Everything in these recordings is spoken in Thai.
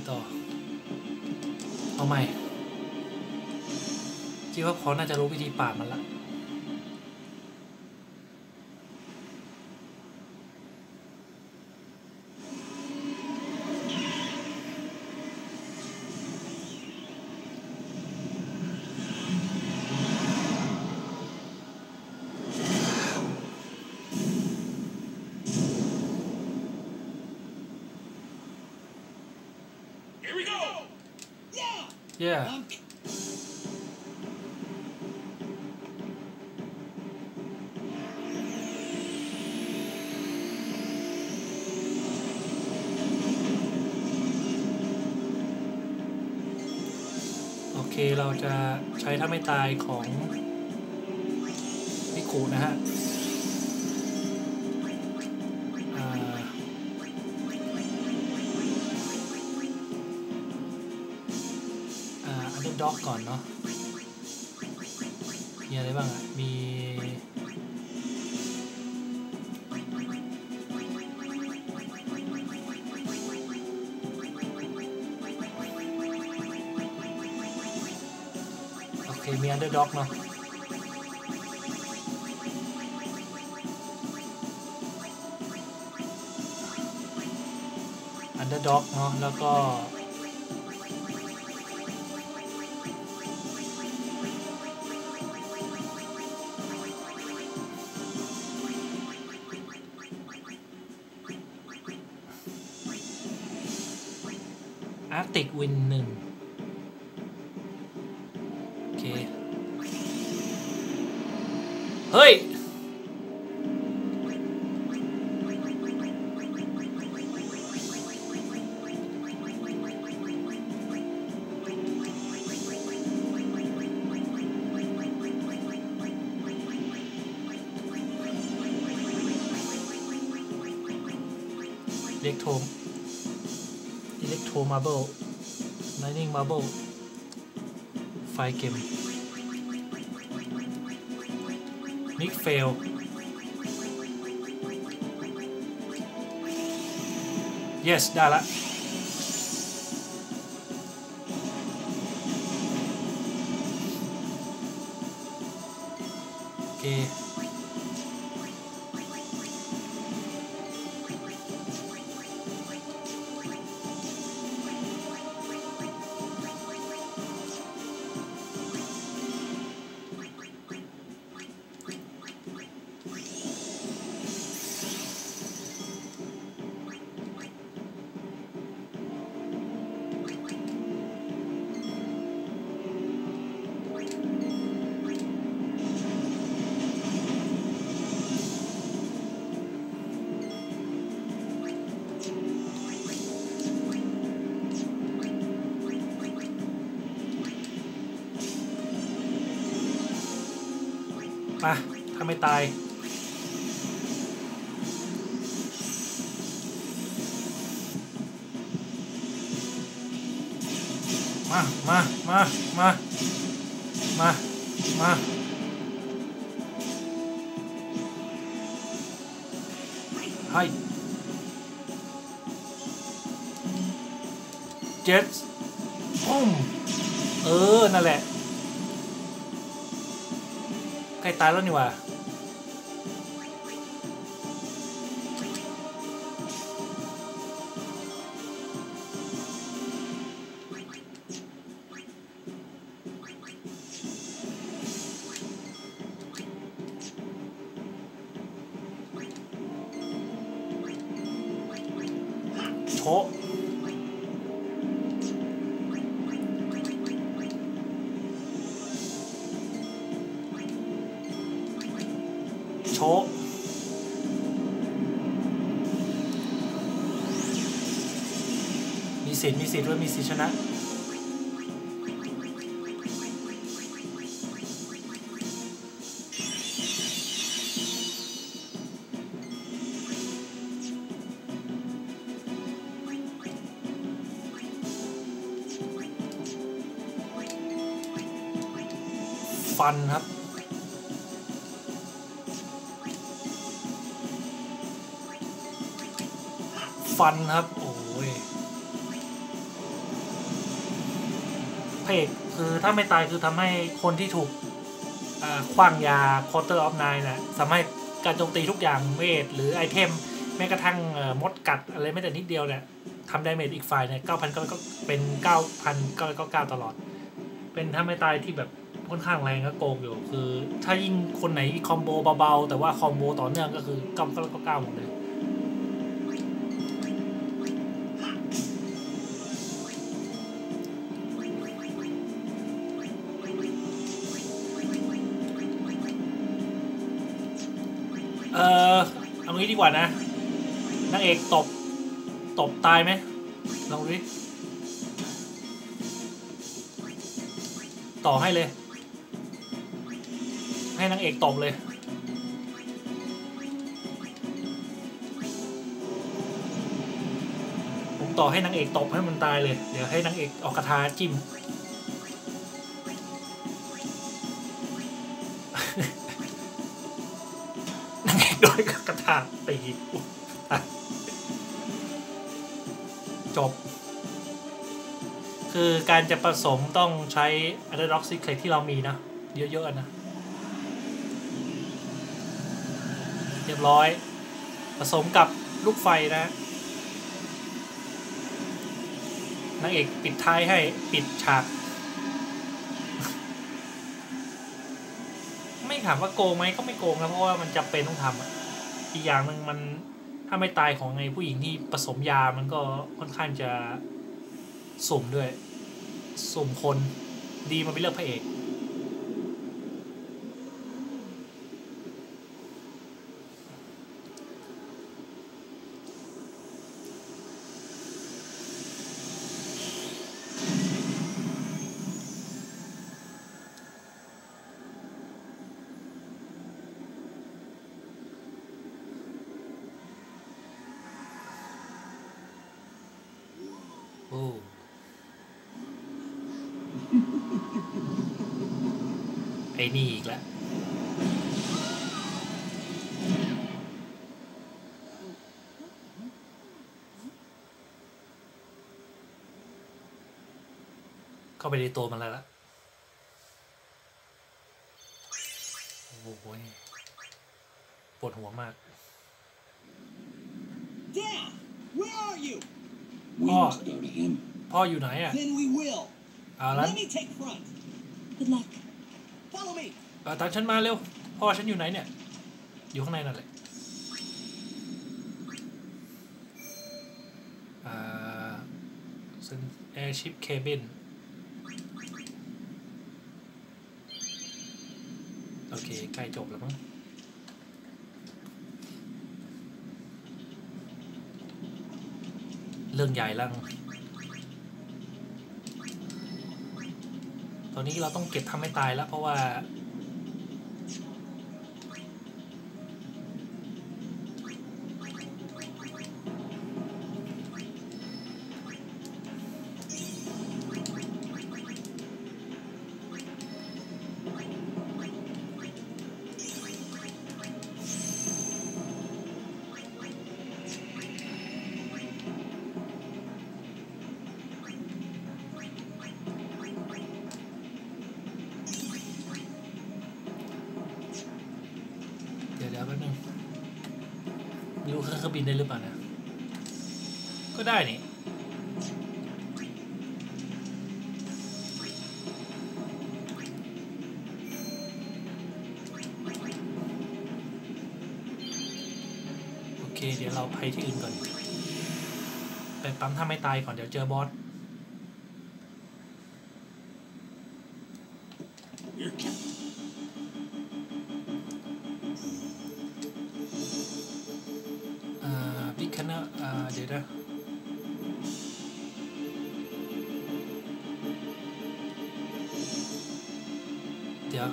ต่อเอาใหม่คิดว่าเขาน่าจะรู้วิธีปราบมันละYeah. โอเคเราจะใช้ถ้าไม่ตายของมิคุนะฮะอันนี้ด็อกก่อนเนาะมีอะไรบ้างอ่ะมีโอเคมีอันเดอร์ด็อกเนาะอันเดอร์ด็อกเนาะแล้วก็อาร์ติกวิน1โอเคเฮ้ยอิเล็กโทรมาร์เบิลไลนิ่งมาร์เบิลไฟเกมมิกเฟลyes ได้ละโอเคมาถ้าไม่ตายมาให้เจ็ตปุ้มนั่นแหละใกล้ตายแล้วนี่หว่าโชะมีสิทธิ์ด้วยมีสิทธิ์ชนะฟันครับโอ้ยพระเอกคือถ้าไม่ตายคือทำให้คนที่ถูกขว้างยา Quarter of Nine นะสามารถการโจมตีทุกอย่างเวทหรือไอเทมแม้กระทั่งมดกัดอะไรไม่แต่นิดเดียวเนี่ยทำดาเมจอีกฝ่ายเนี่ย 9,000 ก็เป็น 9,999 ตลอดเป็นถ้าไม่ตายที่แบบค่อนข้างแรงก็โกงอยู่คือถ้ายิ่งคนไหนคอมโบเบาๆแต่ว่าคอมโบต่อเนื่องก็คือ 9,999 หมดเลยเอางี้ดีกว่านะนางเอกตบตายไหมลองดูดิต่อให้เลยให้นางเอกตบเลยผมต่อให้นางเอกตบให้มันตายเลยเดี๋ยวให้นางเอกออกคาถาจิ้มนางเอกโดนกระถางตีจบคือการจะผสมต้องใช้ Underdog Secret ที่เรามีนะเยอะๆนะเรียบร้อยผสมกับลูกไฟนะนางเอกปิดท้ายให้ปิดฉากไม่ถามว่าโกงไหมก็ไม่โกงนะเพราะว่ามันจำเป็นต้องทำอีกอย่างหนึ่งมันถ้าไม่ตายของไอ้ผู้หญิงที่ผสมยามันก็ค่อนข้างจะสุ่มด้วยสุ่มคนดีมาไปเลือกพระเอกโอ้ไอ้นี่อีกแล้วเข้าไปในตัวมันแล้วล่ะโอ้โหปวดหัวมากพ่ออยู่ไหนอ่ะแล้วตามฉันมาเร็วพ่อฉันอยู่ไหนเนี่ยอยู่ข้างในนั่นแหละซึ่ง Airship Cabin โอเคใกล้จบแล้วมั้งเรื่องใหญ่แล้วตอนนี้เราต้องเก็บทำให้ตายแล้วเพราะว่าแป๊บนึงไม่รู้เครื่องบินได้หรือเปล่านะก็ได้นี่โอเคเดี๋ยวเราไปที่อื่นก่อนไปปั๊มถ้าไม่ตายก่อนเดี๋ยวเจอบอสบิ๊กคันเนอร์เดี๋ยวนะเดี๋ยว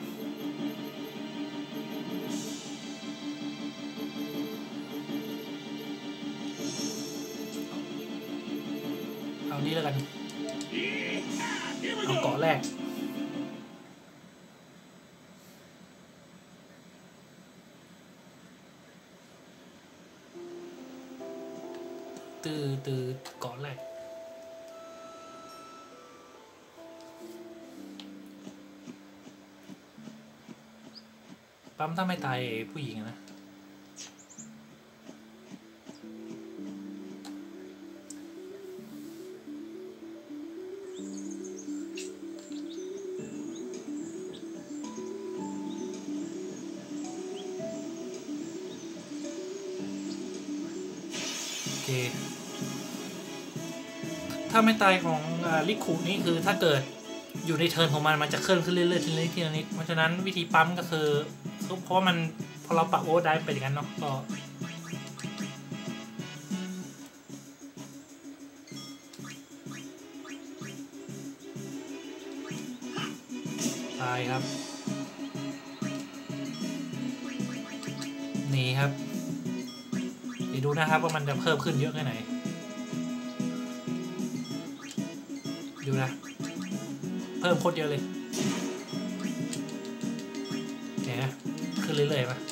เอานี้แล้วกันเอาเกาะแรกตื้อเกาะแรกปั๊มถ้าไม่ตายผู้หญิงนะโอเคถ้าไม่ตายของลิคุนี่คือถ้าเกิดอยู่ในเทิร์นของมันจะเคลื่อนขึ้นเรื่อยๆทีละนิดทีละนิดเพราะฉะนั้นวิธีปั๊มก็คือเพราะว่ามันพอเราปรับโอเวอร์ไดฟ์ไปอย่างนั้นเนาะก็ตายครับหนีครับเดี๋ยวดูนะครับว่ามันจะเพิ่มขึ้นเยอะแค่ไหนดูนะเพิ่มโคตรเยอะเลยเนี่ยขึ้นเรื่อยๆป่ะ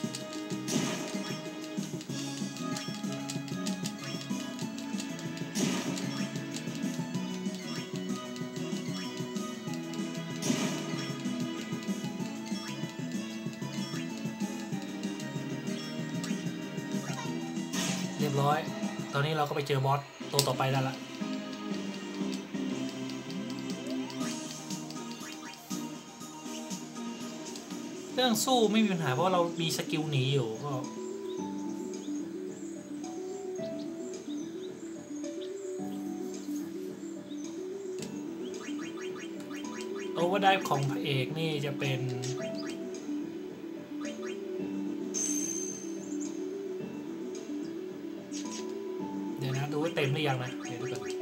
เรียบร้อยตอนนี้เราก็ไปเจอบอสตัวต่อไปแล้วล่ะเรื่องสู้ไม่มีปัญหาเพราะเรามีสกิลหนีอยู่ก็โอเวอร์ไดฟ์ของพระเอกนี่จะเป็นเดี๋ยวนะดูว่าเต็มหรือยังนะเดี๋ยวดูก่อน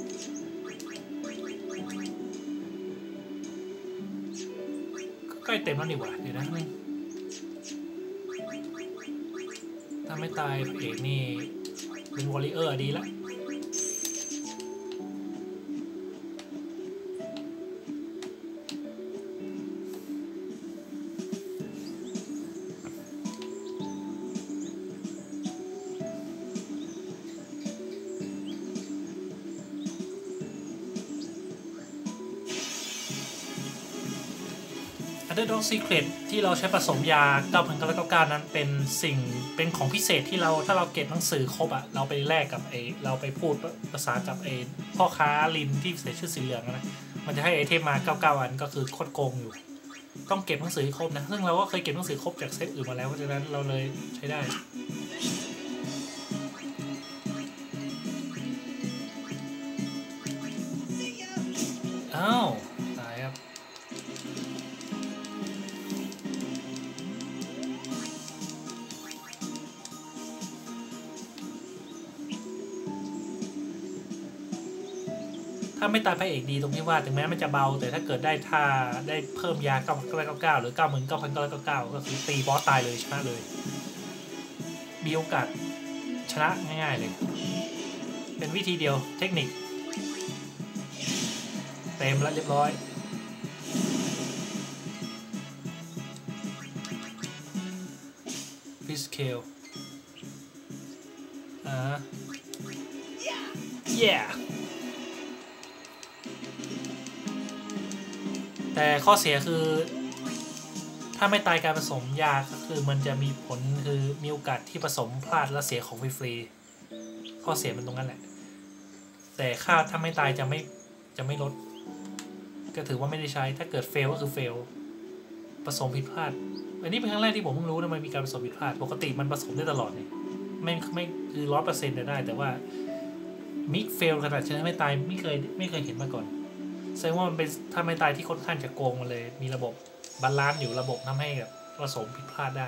ใกล้เต็มแล้วนี่หว่าเดี๋ยวนะถ้าไม่ตายพระเอกนี่เป็นวอลเลเยอร์ดีละUnderdog Secret ที่เราใช้ผสมยา 9,999 นั้นเป็นของพิเศษที่เราถ้าเราเก็บหนังสือครบอะเราไปแลกกับเราไปพูดภาษากับพ่อค้าลินที่ใส่ชื่อสีเหลืองนะมันจะให้ไอเทมมา99 อันก็คือโคตรโกงอยู่ต้องเก็บหนังสือครบนะซึ่งเราก็เคยเก็บหนังสือครบจากเซตอื่นมาแล้วเพราะฉะนั้นเราเลยใช้ได้อ้าวตายครับถ้าไม่ตายพระเอกดีตรงที่ว่าถึงแม้มันจะเบาแต่ถ้าเกิดได้เพิ่มยา 9,999 หรือ 99,999 ก็คือตีบอสตายเลยชนะเลยมีโอกาสชนะง่ายๆเลยเป็นวิธีเดียวเทคนิคเต็มแล้วเรียบร้อยฟิสเคลyeahแต่ข้อเสียคือถ้าไม่ตายการผสมยาก็คือมันจะมีผลคือมีโอกาสที่ผสมพลาดและเสียของฟรีๆข้อเสียมันตรงนั้นแหละแต่ค่าถ้าไม่ตายจะไม่ลดก็ถือว่าไม่ได้ใช้ถ้าเกิดเฟลก็คือเฟลผสมผิดพลาดอันนี้เป็นครั้งแรกที่ผมเพิ่งรู้นะมันมีการผสมผิดพลาดปกติมันผสมได้ตลอดเนี่ยไม่คือ100%ได้แต่ว่ามิกเฟลขนาดชนะไม่ตายไม่เคยเห็นมาก่อนแสดงว่ามันเป็นถ้าไม่ตายที่ค่อนข้างจะโกงมาเลยมีระบบบาลานซ์อยู่ระบบทำให้แบบผสมผิดพลาดได้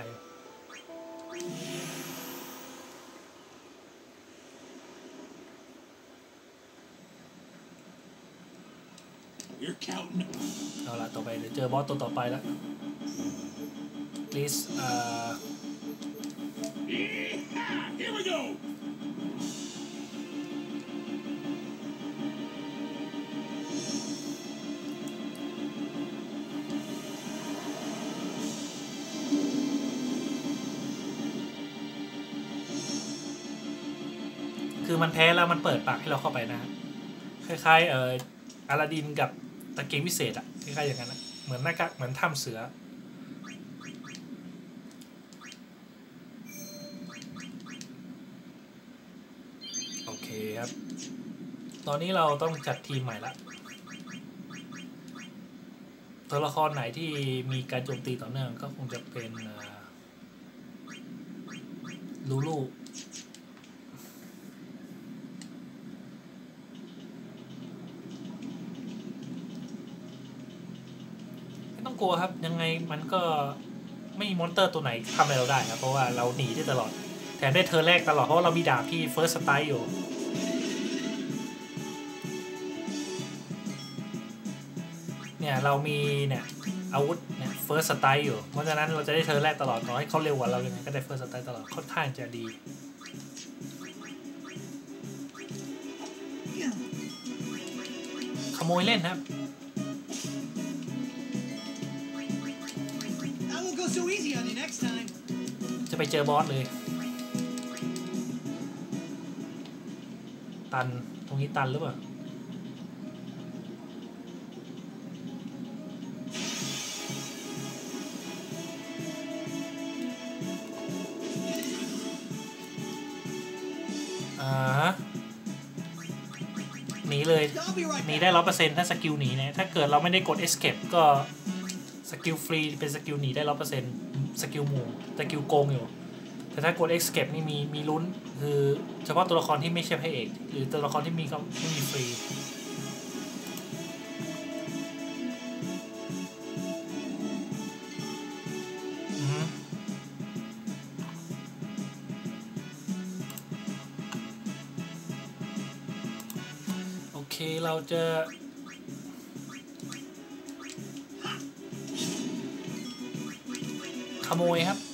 เอาละต่อไปเดี๋ยวเจอบอสตัวต่อไปแล้ว please Here we go. คือมันแพ้แล้วมันเปิดปากให้เราเข้าไปนะคล้ายๆอลาดินกับตะเกียงวิเศษอะคล้ายๆอย่างนั้นนะเหมือนหน้ากากเหมือนถ้ำเสือครับตอนนี้เราต้องจัดทีมใหม่ละตัวละครไหนที่มีการโจมตีต่อเนื่องก็คงจะเป็นลูลูไม่ต้องกลัวครับยังไงมันก็ไม่มีมอนสเตอร์ตัวไหนทำอะไรเราได้ครับเพราะว่าเราหนีได้ตลอดแถมได้เธอแรกตลอดเพราะว่าเรามีดาบที่ First Strike อยู่เนี่ยเรามีเนี่ยอาวุธเนี่ย First Strike อยู่เพราะฉะนั้นเราจะได้เธอแรกตลอดต่อให้เขาเร็วกว่าเรายังไงก็ได้ First Strike ตลอดค่อนข้างจะดีขโมยเล่นครับจะไปเจอบอสเลยตันตรงนี้ตันหรือเปล่าหนีเลยหนีได้ 100% ถ้าสกิลหนีนะถ้าเกิดเราไม่ได้กด escape ก็สกิลฟรีเป็นสกิลหนีได้ 100% สกิลหมู่สกิลโกงอยู่แต่ถ้ากด escape นี่มีลุ้นคือเฉพาะตัวละครที่ไม่ใช่พระเอกหรือตัวละครที่มีก็ไม่มีฟรีโอเคเราจะขโมยครับ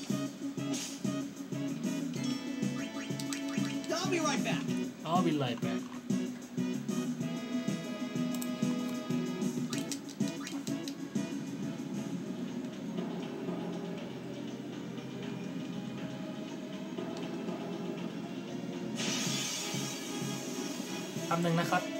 อ๋อบินไล่ไปคำหนึ่งนะครับ